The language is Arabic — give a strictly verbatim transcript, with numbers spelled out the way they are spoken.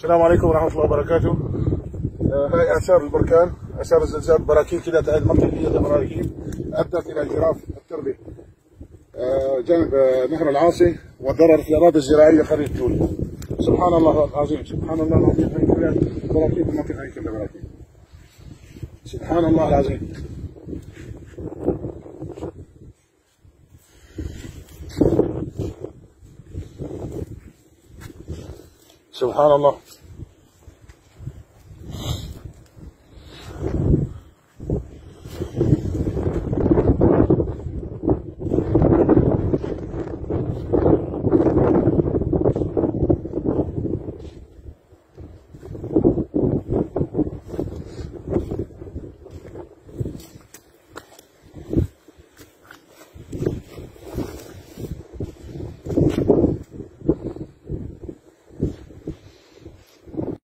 السلام عليكم ورحمة الله وبركاته. آه هاي آثار البركان، آثار الزلزال، براكين كده هاي المنطقة دي براكين أدت إلى جراف التربة آه جانب آه نهر العاصي وضرر في الأراضي الزراعية قرية تولي. سبحان الله العظيم، سبحان الله العظيم، هاي كلها براكين المنطقة، هاي كلها براكين. سبحان الله العظيم. سبحان الله.